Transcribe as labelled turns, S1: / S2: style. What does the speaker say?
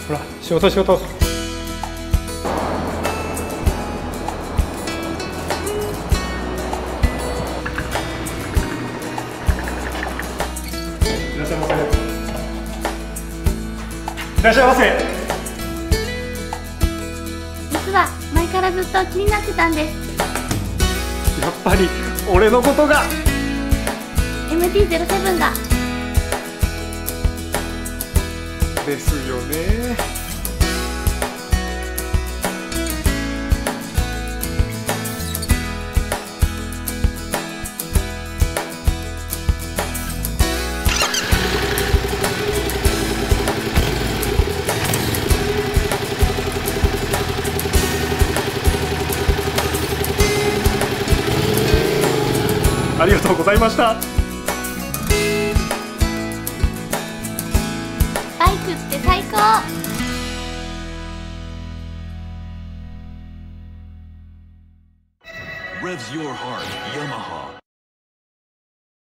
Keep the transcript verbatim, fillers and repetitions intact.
S1: ほら仕事仕事。いらっしゃいませ。いらっしゃいませ。
S2: 実は前からずっと気になってたんです。
S1: やっぱり俺のことが
S2: エムティーゼロセブン が
S1: ですよね。ありがとうございました。
S2: バイクって最高。
S3: Revs your heart, Yamaha.